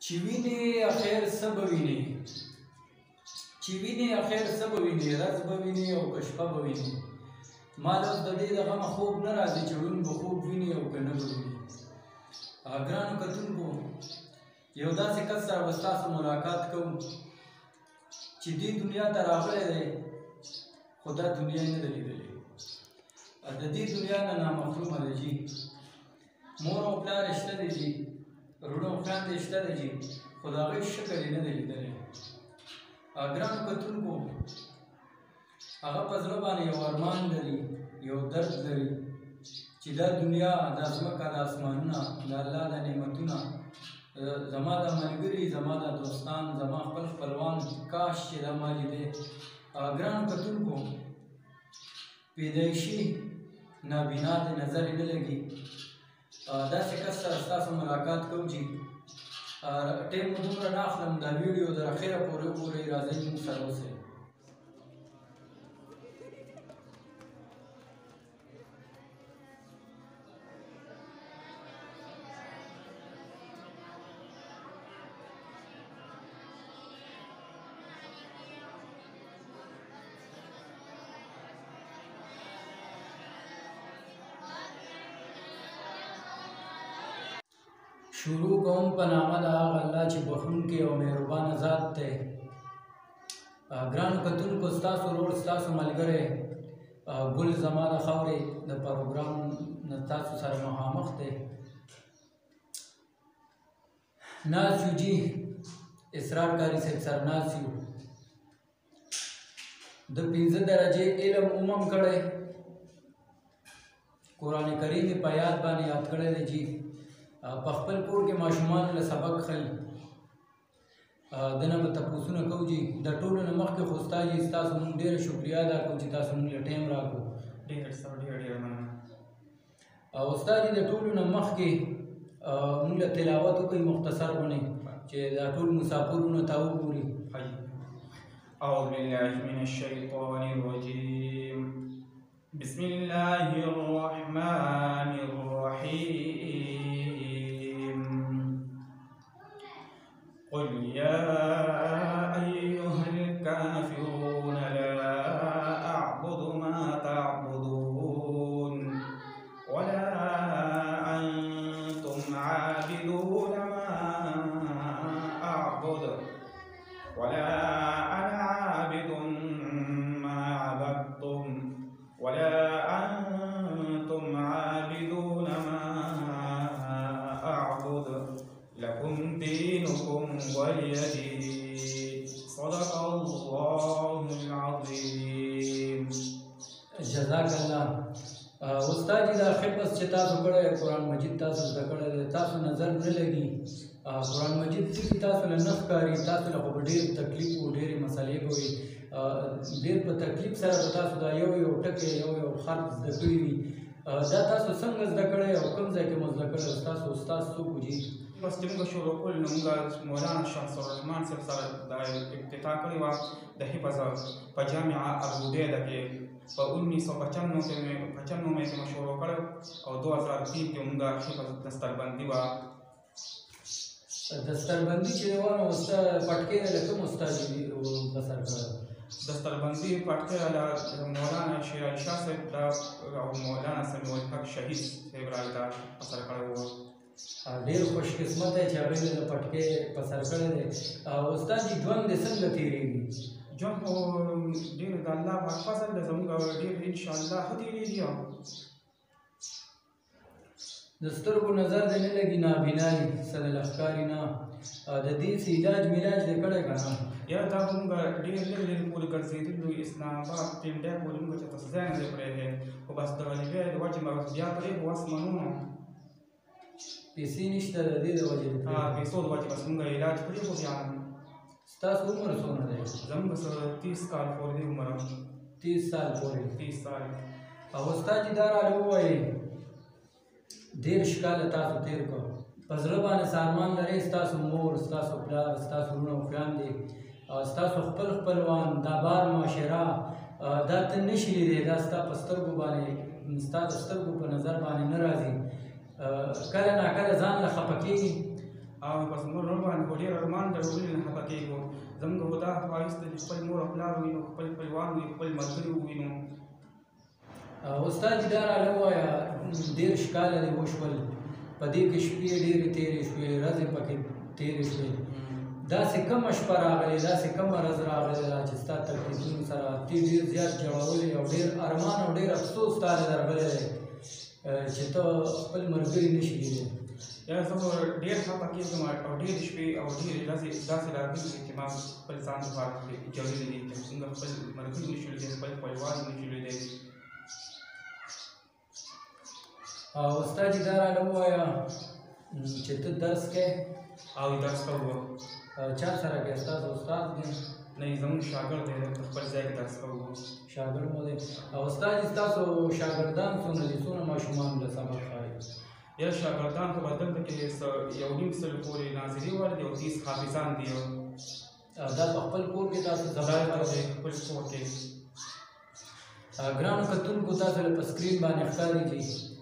چې وینې اخر څه به وینې، چې وینې اخر څه به وینې، ورځ به وینې او که شپه به وینې. ما اوس د دې د غمه خوب نه راځي چې ړوند به خوب ویني او که نه به ویني. ګرانو کتونکو، یو داسې کس سره به ستاسو ملاقات کوم چې دې دنیا ته راغلی دی خو دا دنیا یې نه ده لیدلې. د دې دنیا نه نامحرومه ده جي. مور او پلار یې شته دی جي، وروڼه او خویندې یې شته دی جي، خو د هغوی شکل یې نه دی لیدلی. ګرانو کتونکو، هغه په زړه باندې یو ارمان لري، یو درد لري چې دا دنیا، دا ځمکه، دا اسمانونه، د الله دا نعمتونه، زما دا ملګري، زما دا دوستان، زما خپل خپلوان، کاش چې دا ما لیدی. ګرانو کتونکو، پیدایشي نابینا د نظر یې نه لګي. داسې کس سره ستاسو ملاقات کوم چې ټیم مو دومره نه اخلم، دا ویډیو تر اخره پورې وګورئ. راځئ موږ سره اوسئ. شروع کوم په نامه د هغه الله چې بخښونکی او مهربانه ذات دی. ګرانو کتونکو، ستاسو ورور، ستاسو ملګری ګل زما د خاورې د پروګرام نه تاسو سره مخامخ دی. ناست یو جي، اسرار کاري صاحب سره ناست یو. د 5 درجې علم عموم کړی، قرآن کریم یې په یاد باندې یاد کړی دی جي. په خپل کور کې ماشومانو له سبق ښیي. دنه به تپوسونه کوو جي. د ټولو نه مخکې خو ستا جي ستاسو مونږ ډېره شکریا ادا کوو چې تاسو مونږ له ټایم راکړو. ډېره مننه. او ستا جي د ټولو نه مخکې مونږ له تلاوت وکړئ مختصر غونې چې دا ټول مسافرونه ته وګوري. أعوذ بالله من الشيطان الرجيم. بسم الله الرحمن الرحيم. قل يا أيها الكافرون لا أعبد ما تعبدون ولا أنتم عابدون ما أعبد ولا أنا عابد ما عبدتم ولا أنتم عابدون ما أعبد لكم دينكم ولي دين. صدق الله العظيم. جزاک الله. استاد جي دا خدمت چې تاسو کړی، قرآن مجید تاسو زده کړی دی، تاسو نظر نه لګي. قرآن مجید ځکه تاسو له نه ښکاري، تاسو له خو به ډېر تکلیف و، ډېرې مسلې به وي. ډېر په تکلیف سره به تاسو دا یو ټکی، یو حرف زده کړي وي. دا تاسو څنګه زده کړی او کوم ځای کې مو زده کړی؟ ستاسو استاد څوک و جي؟ بس چې موږ شروع کړو نو موږ مولانا شمس الرحمن صاحب سره دا ابتدا کړې وه د حفظ په جامعه ابوعبیده کې په 1995 کې مو شروع کړی او 2003 کې موږ حفظ دستربندي وه. دستربندي چې وه نو پټکې له کوم استاد بسر کړی؟ دستربندي پټکې له مولانا شیر علي شاه صاحب او مولانا سمیع الحق شهید صاحب را بسر کړی وه. ډېر خوش قسمت دی چې هغوی له پټکې په سر کړی دی. استاد جي ژوند دې څنګه تېرېږي؟ ژوند خو ډېر د الله پاک فضل دی، زموږ ډېر انشاءالله ښه تېرېږي. د سترګو نظر دې نه لګي، نابینا یې، سره له ښکاري نه. د دې څه علاج میلاج دې کړی که نه؟ یاره دا به موږ ډېر لرې پورې ګرځېدلو، اسلام آباد ټنډیا پورې موږ چېرته ځای نه دی پرېښی، خو بس د غریبۍ د وجې به بیا پرې خو وس منو نو پیسې نشته د دې د وجې؟ پیسو د وجې بس موږ علاج کړی خو بیا ستاسو عمر څومره دی؟ زموږ سره 30 کال پورې دی عمر. 30 سال پورې؟ 30 سال. او استاد جي دا راله ووایئ 13 کاله تاسو تېر کړ، په زړه باندې څه ارمان لرئ؟ ستاسو مور، ستاسو پلار، ستاسو وروڼه او خویندې، ستاسو خپل خپلوان، دا بار معاشره، دا ته نشي لیدی، دا ستا په سترګو باندې، ستا د سترګو په نظر باندې نه راځي. کله ناکله ځان له خفه کېږي؟ او پس نور باندې خو ډېر ارمان درلودل نه خفه کېږو زموږ خو دا خواهش دی چې خپل مور او پلار ووینو خپل خپلوان ووینو خپل ملګري ووینو استاد دا راله ووایه 10 کاله دې وشول په دې کې شپې ډېرې تېرې شوې ورځې پکې تېرې شوې داسې کومه شپه راغلې داسې کومه ورځ راغلې ده چې ستا تکلیفونو سره ته ډېر زیات ژړولې او ډېر ارمان او ډېر افسوس تا ته درغلی دی چې ته خپل ملګري نه شي لیدلی یا زه خو ډېر خفه کېږم او ډېرې شپې او ډېرې ورځې داسې راغلي دي چې ما خپل ځان لپاره ژړلي دي چې څنګه خپل ملګري نه شو لیدلی خپل خپلوان نه شو لیدلی او استاد دا راله ووایه چې ته درس کې او درس کوو چا سره کې ستاسو استاد دی نه زموږ شاګرد دی خپل ځای کې درس کوو شاګرد مو دی او استاد ستاسو شاګردان څومره دي څومره ماشومان له سبق ښایي یا شاګردان په دلته کې 1.5 سل پورې ناظري ور دي او 30 حافظان دي دا په خپل کور کې تاسو سبق کوئ خپل کور کې ګرانو کتونکو تاسو له سکرین باندې ښکارېږي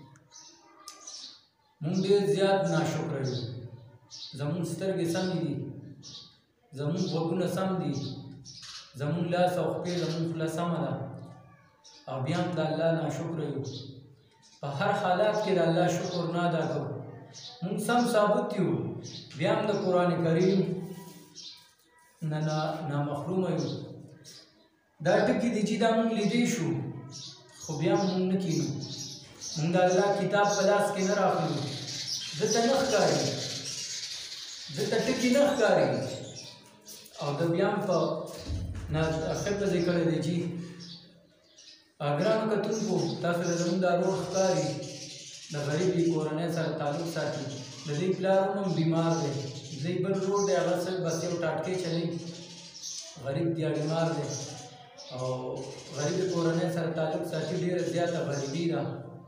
مونږ ډېر زیات ناشکره یو زمونږ سترګې سمې دي زمونږ غوږونه سم دي زمونږ لاس او خپې زمونږ خوله سمه ده او بیا هم د الله ناشکره یو په هر حالات کې د الله شکر نه ادا کوو مونږ سم ثابت یو بیا هم د قرآن کریم نه نامحرومه یو دا ټکي دي چې دا مونږ لیدی شو خو بیا هم مونږ نه کینو مونږ د الله کتاب په لاس کې نه راخلو دته نه ښکاري دته ټکي نه ښکاري او د بیا هم په ښه ذکر دی چې ګرانو کتونکو تاسو له زموږ دا روغ ښکاري د غریبې کورنۍ سره تعلق ساتي د دې پلار هم بیمار دی دی بل روډ دی هغه سره بس یو ټاټکۍ چلی غریب دی بیمار دی او غریبې کورنۍ سره تعلق ساتي ډېره زیاته غریبي ده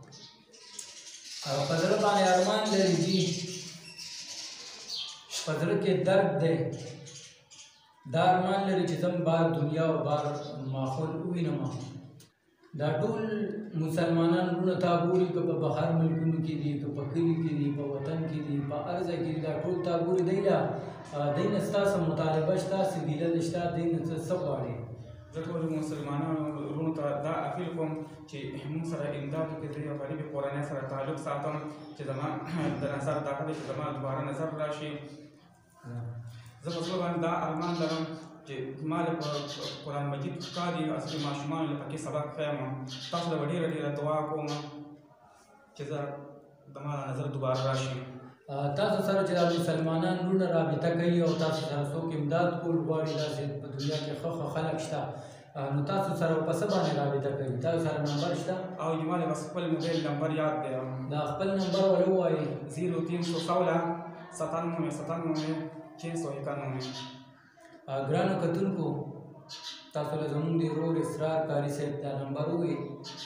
په زړه باندې ارمان لري جي په زړه کې درد دی دا ارمان لري چې زم بار دنیا او بار ماحول ووینم دا ټول مسلمانان وروڼه تا ګوري که په بهر ملکونو کې دي که په کلي کې دي په وطن کې دي په هر ځای کې دي دا ټول تا ګوري دی نه ستاسو مطالبه شته څه ګیله دې شته دی نه څه غواړي زه ټولو مسلمانانو وروڼو ته دا اپیل کوم چې موږ سره امداد وکړي د یو غریبې کورنۍ سره تعلق ساتم چې زما د نظر دا کړی چې زما دوباره نظر راشي زه په زړه باندې دا ارمان لرم چې ما له قرآن مجید ښکاري اصلي ماشومانو له پکې سبق ښیم تاسو له به ډېره ډېره دعا کوم چې زه زما نظر دوباره راشي تاسو سره چې دا مسلمانان وروڼه رابطه کوي او تاسو سره څوک امداد کول غواړي داسې په دنیا کې ښه خلک شته نو تاسو سره په څه باندې رابطه کوي تاسو سره نمبر شته او زما له بس خپل موبایل نمبر یاد دی دا خپل نمبر ولې ووایي 0316 ګرانو کتونکو تاسو له زموږ د ورور اسرار کاري صاحب دا نمبر ووایي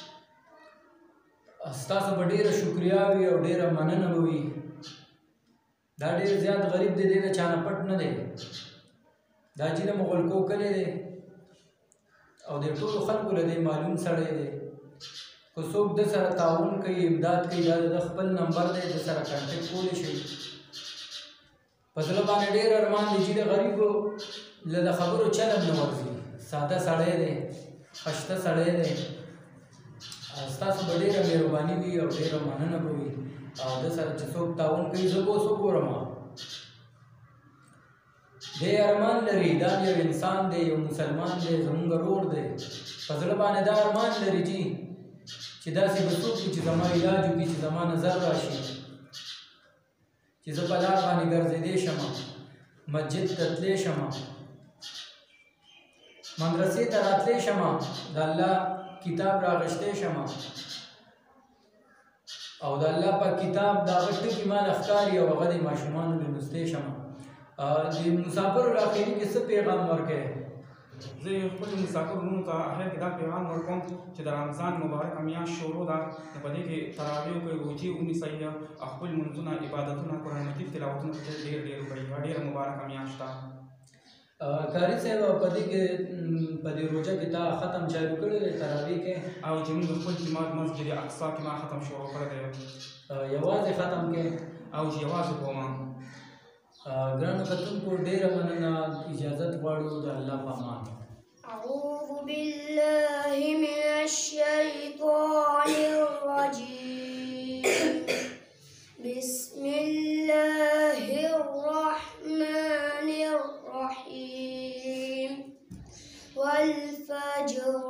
ستاسو به ډېره شکریا وي او ډېره مننه به وي دا ډېر زیات غریب دی دی د چا نه پټ نه دی دا چې د مغلکو کلی دی او د ټولو خلکو له دی معلوم سړی دی که څوک د سره تعاون کوي امداد کوي دا د خپل نمبر دی د سره کانټیکټ کولی شي په زړه باندې ډېر ارمان دی چې د غریبو له د خبرو چلم نه ورځي ساده سړی دی خشته سړی دی ستاسو به ډېره مهرباني وي او ډېره مننه به وي او د سره چې څوک تعاون کوي زه به اوس وګورم دی ارمان لري دا یو انسان دی یو مسلمان دی زموږ ورور دی په زړه باندې دا ارمان لري چې داسې به څوک وي چې زما علاج وکړي چې زما نظر راشي چې زه په لار باندې ګرځېدی شم مسجد ته تللی شم مدرسې ته راتلی شم د الله کتاب راغشتی شم او د الله په کتاب د هغه ټکي ماله ښکاري او هغه د ماشومانو لوستی شم د مسافرو اخري کې څه پیغام ورکوې زه خپلو مسافرو وروڼو ته اخر کې دا پیغام ورکوم چې د رمضان مبارکه میاشت شروع ده نو په دې کې تراویح وکړئ روجې ونیسئ او خپل لمونځونه عبادتونه قرآن مجید تلاوتونه پکې ډېر ډېر وکړئ ډېره مبارکه میاشت ده کاري صاحب په دې کې په دې روژه کې تا ختم چالو کړی دی تراویح کې او چې موږ خپل جماعت مسجد اقصا کې ما ختم شروع کړی دی یوازې ختم کې او چې یوازې کوم ګرانو کتونکو ډېره مننه، اجازت غواړو د الله په امان. أعوذ بالله من الشيطان الرجيم. بسم الله الرحمن الرحيم. والفجر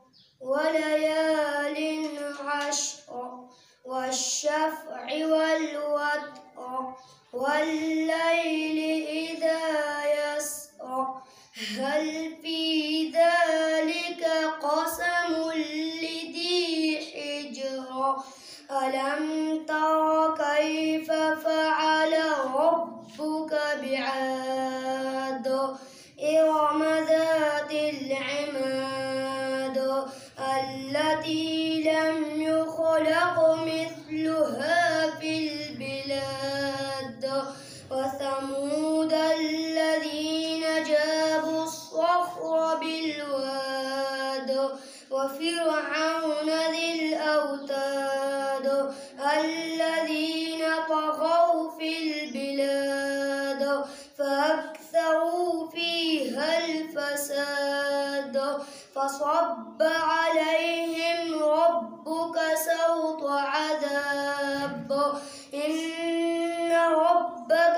وليال عشر والشفع والوتر والليل إذا يسر هل في ذلك قسم لذي حجر ألم تر كيف فعل ربك بعاد إرم ذات العماد التي لم يخلق مثلها في البلاد وثمود الذين جابوا الصخر بالواد وفرعون ذي الأوتاد الذين طغوا في البلاد فأكثروا فيها الفساد فصب عليهم ربك سوط عذاب إن ربك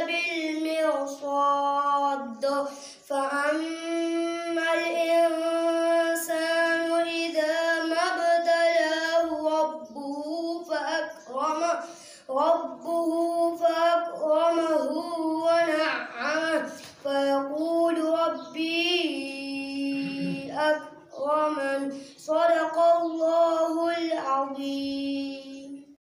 لبالمرصاد فأما الإنسان إذا ما ابتلاه ربه فأكرمه